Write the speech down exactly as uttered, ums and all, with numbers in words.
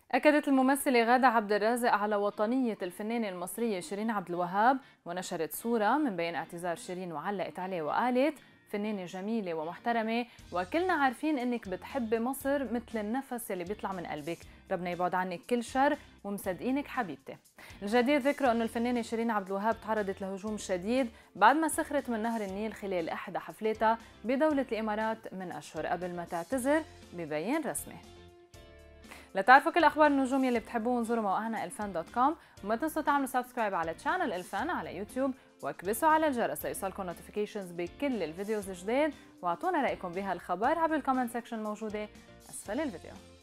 أكدت الممثلة غادة عبد الرازق على وطنية الفنانة المصرية شيرين عبد الوهاب، ونشرت صورة من بين اعتذار شيرين وعلقت عليه وقالت: فنانة جميلة ومحترمة، وكلنا عارفين إنك بتحبي مصر مثل النفس اللي بيطلع من قلبك، ربنا يبعد عنك كل شر ومصدقينك حبيبتي. الجدير ذكره إنه الفنانة شيرين عبد الوهاب تعرضت لهجوم شديد بعد ما سخرت من نهر النيل خلال إحدى حفلاتها بدولة الإمارات من أشهر قبل ما تعتذر ببيان رسمي. لتعرفوا كل اخبار النجوم يلي بتحبوه انزوروا موقعنا الفن دوت كوم، وما تنسوا تعملوا سبسكرايب على تشانل الفن على يوتيوب، واكبسوا على الجرس ليوصلكم نوتيفيكيشنز بكل الفيديوز الجديد، واعطونا رايكم بهالخبر عبر الكومنت سيكشن الموجوده اسفل الفيديو.